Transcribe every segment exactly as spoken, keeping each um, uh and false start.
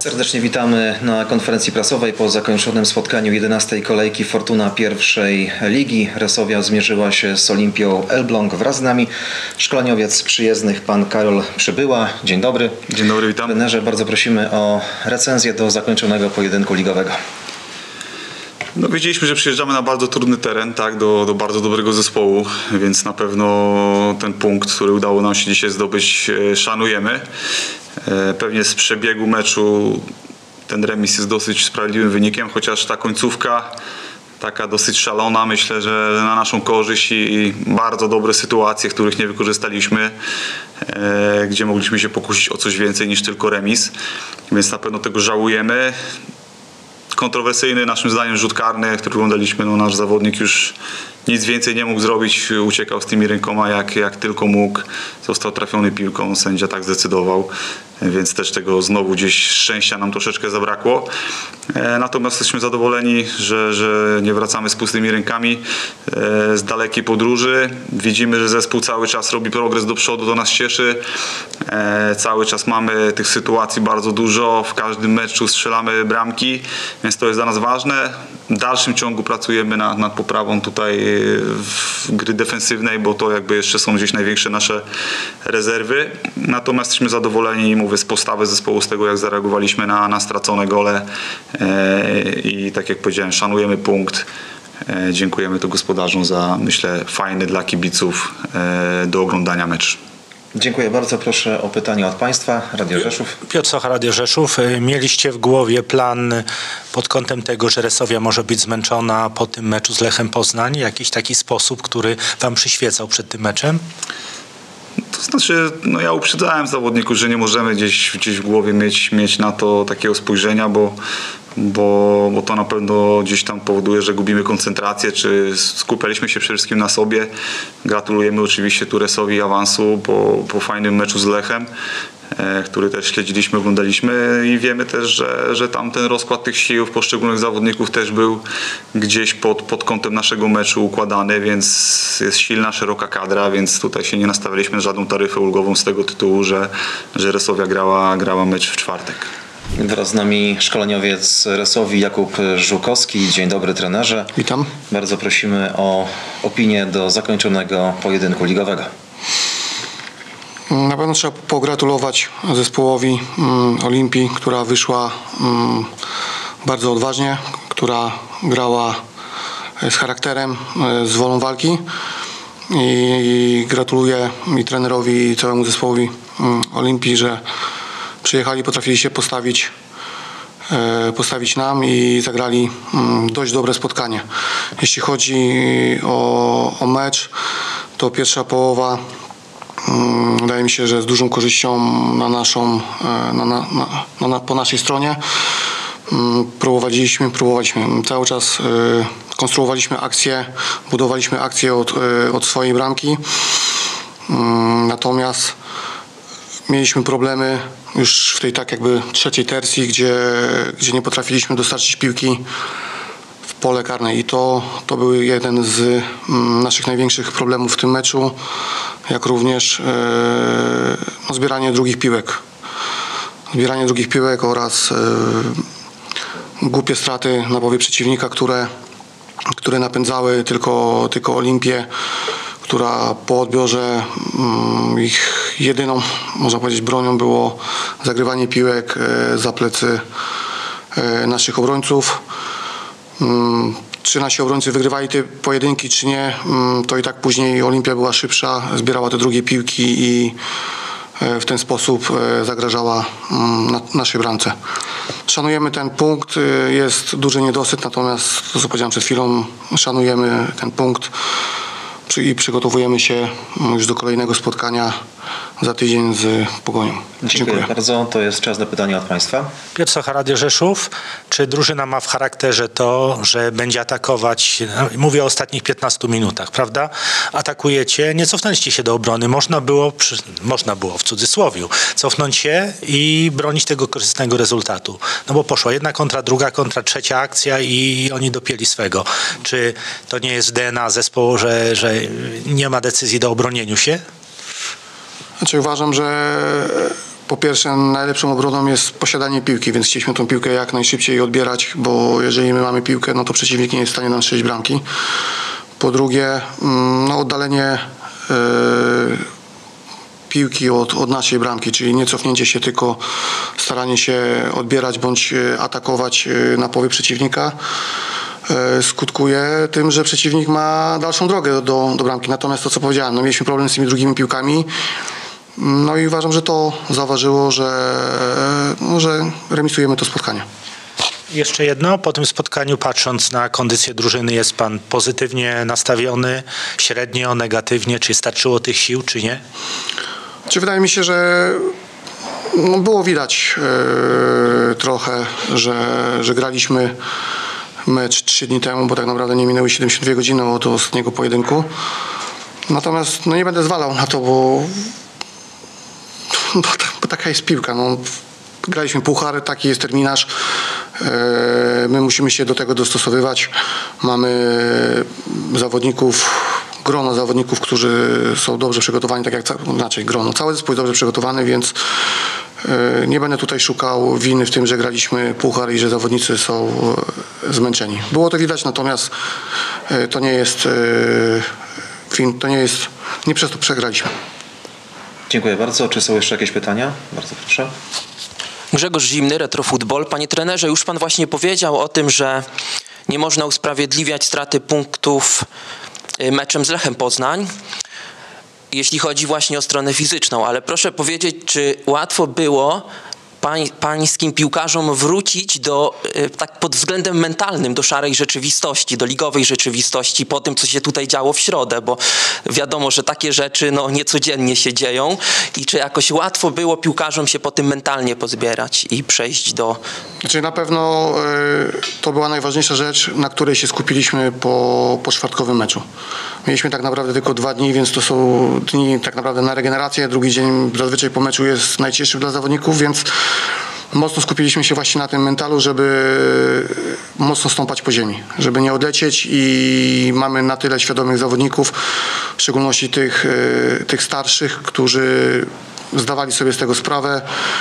Serdecznie witamy na konferencji prasowej po zakończonym spotkaniu jedenastej kolejki Fortuna pierwszej ligi. Resowia zmierzyła się z Olimpią Elbląg. Wraz z nami szkoleniowiec przyjezdnych pan Karol Przybyła. Dzień dobry. Dzień dobry, witam. Trenerze, bardzo prosimy o recenzję do zakończonego pojedynku ligowego. No, wiedzieliśmy, że przyjeżdżamy na bardzo trudny teren, tak, do, do bardzo dobrego zespołu, więc na pewno ten punkt, który udało nam się dzisiaj zdobyć, szanujemy. Pewnie z przebiegu meczu ten remis jest dosyć sprawiedliwym wynikiem, chociaż ta końcówka taka dosyć szalona, myślę, że na naszą korzyść i bardzo dobre sytuacje, których nie wykorzystaliśmy, gdzie mogliśmy się pokusić o coś więcej niż tylko remis, więc na pewno tego żałujemy. Kontrowersyjny naszym zdaniem rzut karny, który oglądaliśmy, no nasz zawodnik już nic więcej nie mógł zrobić, uciekał z tymi rękoma jak, jak tylko mógł, został trafiony piłką, sędzia tak zdecydował, więc też tego znowu gdzieś szczęścia nam troszeczkę zabrakło. Natomiast jesteśmy zadowoleni, że, że nie wracamy z pustymi rękami z dalekiej podróży. Widzimy, że zespół cały czas robi progres do przodu, to nas cieszy. Cały czas mamy tych sytuacji bardzo dużo, w każdym meczu strzelamy bramki, więc to jest dla nas ważne. W dalszym ciągu pracujemy nad, nad poprawą tutaj w gry defensywnej, bo to jakby jeszcze są gdzieś największe nasze rezerwy. Natomiast jesteśmy zadowoleni, mówię, z postawy zespołu, z tego jak zareagowaliśmy na, na stracone gole i tak jak powiedziałem, szanujemy punkt. Dziękujemy tu gospodarzom za, myślę, fajny dla kibiców do oglądania mecz. Dziękuję bardzo. Proszę o pytanie od Państwa. Radio Rzeszów. Piotr Socha, Radio Rzeszów. Mieliście w głowie plan pod kątem tego, że Resowia może być zmęczona po tym meczu z Lechem Poznań? Jakiś taki sposób, który Wam przyświecał przed tym meczem? To znaczy, no ja uprzedzałem zawodników, że nie możemy gdzieś, gdzieś w głowie mieć, mieć na to takiego spojrzenia, bo Bo, bo to na pewno gdzieś tam powoduje, że gubimy koncentrację, czy skupialiśmy się przede wszystkim na sobie. Gratulujemy oczywiście tu Resowi awansu po, po fajnym meczu z Lechem, e, który też śledziliśmy, oglądaliśmy i wiemy też, że, że tam ten rozkład tych sił poszczególnych zawodników też był gdzieś pod, pod kątem naszego meczu układany, więc jest silna, szeroka kadra, więc tutaj się nie nastawialiśmy na żadną taryfę ulgową z tego tytułu, że, że Resowia grała, grała mecz w czwartek. Wraz z nami szkoleniowiec Resowi Jakub Żukowski. Dzień dobry, trenerze. Witam. Bardzo prosimy o opinię do zakończonego pojedynku ligowego. Na pewno trzeba pogratulować zespołowi um, Olimpii, która wyszła um, bardzo odważnie, która grała z charakterem, z wolą walki. I, i gratuluję i trenerowi, i całemu zespołowi um, Olimpii, że przyjechali, potrafili się postawić, e, postawić nam i zagrali mm, dość dobre spotkanie. Jeśli chodzi o, o mecz, to pierwsza połowa mm, wydaje mi się, że z dużą korzyścią na naszą, e, na, na, na, na, po naszej stronie. Mm, próbowaliśmy, próbowaliśmy. Cały czas e, konstruowaliśmy akcję, budowaliśmy akcję od, e, od swojej bramki. Mm, natomiast mieliśmy problemy już w tej tak jakby trzeciej tercji, gdzie, gdzie nie potrafiliśmy dostarczyć piłki w pole karne i to, to był jeden z mm, naszych największych problemów w tym meczu, jak również e, no, zbieranie drugich piłek. Zbieranie drugich piłek oraz e, głupie straty na połowie przeciwnika, które, które napędzały tylko, tylko Olimpię, która po odbiorze um, ich jedyną, można powiedzieć, bronią było zagrywanie piłek e, za plecy e, naszych obrońców. Um, czy nasi obrońcy wygrywali te pojedynki, czy nie, um, to i tak później Olimpia była szybsza, zbierała te drugie piłki i e, w ten sposób e, zagrażała um, na, naszej bramce. Szanujemy ten punkt, e, jest duży niedosyt, natomiast to, co powiedziałem przed chwilą, szanujemy ten punkt i przygotowujemy się już do kolejnego spotkania za tydzień z Pogonią. Dziękuję, Dziękuję bardzo. To jest czas na pytania od Państwa. Piotr Socha, Radio Rzeszów. Czy drużyna ma w charakterze to, że będzie atakować, mówię o ostatnich piętnastu minutach, prawda? Atakujecie, nie cofnęliście się do obrony. Można było, można było w cudzysłowiu, cofnąć się i bronić tego korzystnego rezultatu. No bo poszła jedna kontra, druga kontra, trzecia akcja i oni dopięli swego. Czy to nie jest D N A zespołu, że, że nie ma decyzji do obronieniu się? Znaczy uważam, że Po pierwsze, najlepszą obroną jest posiadanie piłki, więc chcieliśmy tą piłkę jak najszybciej odbierać, bo jeżeli my mamy piłkę, no to przeciwnik nie jest w stanie nam strzelić bramki. Po drugie, no, oddalenie yy, piłki od, od naszej bramki, czyli nie cofnięcie się, tylko staranie się odbierać bądź atakować na połowie przeciwnika, yy, skutkuje tym, że przeciwnik ma dalszą drogę do, do bramki. Natomiast to, co powiedziałem, no, mieliśmy problem z tymi drugimi piłkami. No i uważam, że to zauważyło, że, no, że remisujemy to spotkanie. Jeszcze jedno, po tym spotkaniu patrząc na kondycję drużyny, jest pan pozytywnie nastawiony, średnio, negatywnie, czy starczyło tych sił, czy nie? Czy wydaje mi się, że no było widać yy, trochę, że, że graliśmy mecz trzy dni temu, bo tak naprawdę nie minęły siedemdziesiąt dwie godziny od ostatniego pojedynku. Natomiast no, nie będę zwalał na to, bo Bo, bo taka jest piłka. No, graliśmy puchar, taki jest terminarz. My musimy się do tego dostosowywać. Mamy zawodników, grono zawodników, którzy są dobrze przygotowani, tak jak znaczy grono. Cały zespół jest dobrze przygotowany, więc nie będę tutaj szukał winy w tym, że graliśmy puchar i że zawodnicy są zmęczeni. Było to widać, natomiast to nie jest to nie jest, nie przez to przegraliśmy. Dziękuję bardzo. Czy są jeszcze jakieś pytania? Bardzo proszę. Grzegorz Zimny, Retrofutbol. Panie trenerze, już pan właśnie powiedział o tym, że nie można usprawiedliwiać straty punktów meczem z Lechem Poznań, jeśli chodzi właśnie o stronę fizyczną, ale proszę powiedzieć, czy łatwo było pań, pańskim piłkarzom wrócić do, tak pod względem mentalnym, do szarej rzeczywistości, do ligowej rzeczywistości po tym, co się tutaj działo w środę, bo wiadomo, że takie rzeczy no, niecodziennie się dzieją i czy jakoś łatwo było piłkarzom się po tym mentalnie pozbierać i przejść do... Znaczy na pewno y, to była najważniejsza rzecz, na której się skupiliśmy po, po czwartkowym meczu. Mieliśmy tak naprawdę tylko dwa dni, więc to są dni tak naprawdę na regenerację. Drugi dzień zazwyczaj po meczu jest najcięższy dla zawodników, więc mocno skupiliśmy się właśnie na tym mentalu, żeby mocno stąpać po ziemi, żeby nie odlecieć i mamy na tyle świadomych zawodników, w szczególności tych, tych starszych, którzy zdawali sobie z tego sprawę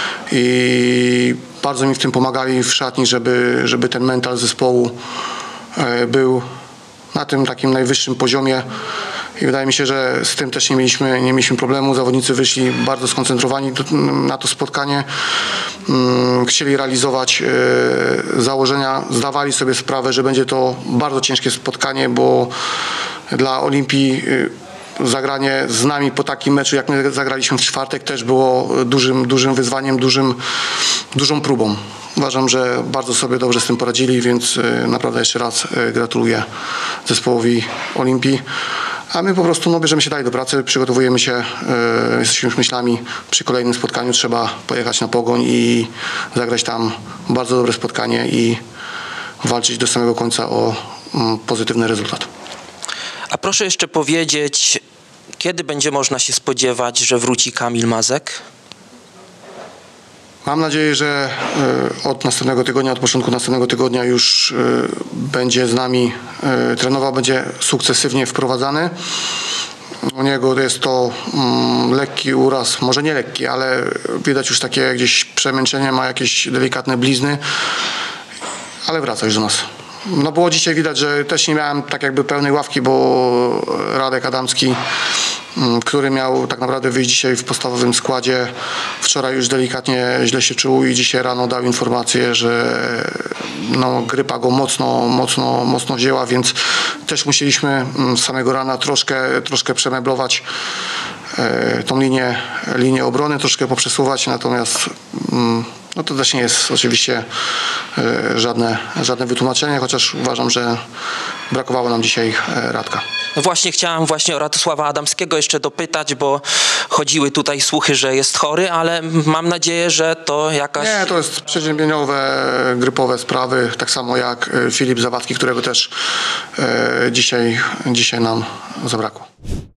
i bardzo mi w tym pomagali w szatni, żeby, żeby ten mental zespołu był na tym takim najwyższym poziomie i wydaje mi się, że z tym też nie mieliśmy, nie mieliśmy problemu. Zawodnicy wyszli bardzo skoncentrowani do, na to spotkanie. Chcieli realizować założenia, zdawali sobie sprawę, że będzie to bardzo ciężkie spotkanie, bo dla Olimpii zagranie z nami po takim meczu, jak my zagraliśmy w czwartek, też było dużym, dużym wyzwaniem, dużym, dużą próbą. Uważam, że bardzo sobie dobrze z tym poradzili, więc naprawdę jeszcze raz gratuluję zespołowi Olimpii. A my po prostu no, bierzemy się dalej do pracy, przygotowujemy się, yy, jesteśmy już myślami, przy kolejnym spotkaniu trzeba pojechać na Pogoń i zagrać tam bardzo dobre spotkanie i walczyć do samego końca o mm, pozytywny rezultat. A proszę jeszcze powiedzieć, kiedy będzie można się spodziewać, że wróci Kamil Mazek? Mam nadzieję, że od następnego tygodnia, od początku następnego tygodnia już będzie z nami trenował, będzie sukcesywnie wprowadzany. U niego jest to lekki uraz, może nie lekki, ale widać już takie gdzieś przemęczenie, ma jakieś delikatne blizny, ale wraca już do nas. No było dzisiaj widać, że też nie miałem tak jakby pełnej ławki, bo Radek Adamski, który miał tak naprawdę wyjść dzisiaj w podstawowym składzie, wczoraj już delikatnie źle się czuł i dzisiaj rano dał informację, że no, grypa go mocno, mocno, mocno wzięła, więc też musieliśmy z samego rana troszkę, troszkę przemeblować e, tą linię, linię obrony, troszkę poprzesuwać, natomiast mm, no to też nie jest oczywiście e, żadne, żadne wytłumaczenie, chociaż uważam, że brakowało nam dzisiaj e, Radka. No właśnie chciałem właśnie o Radosława Adamskiego jeszcze dopytać, bo chodziły tutaj słuchy, że jest chory, ale mam nadzieję, że to jakaś... Nie, to jest przeziębieniowe, grypowe sprawy, tak samo jak Filip Zawadzki, którego też e, dzisiaj, dzisiaj nam zabrakło.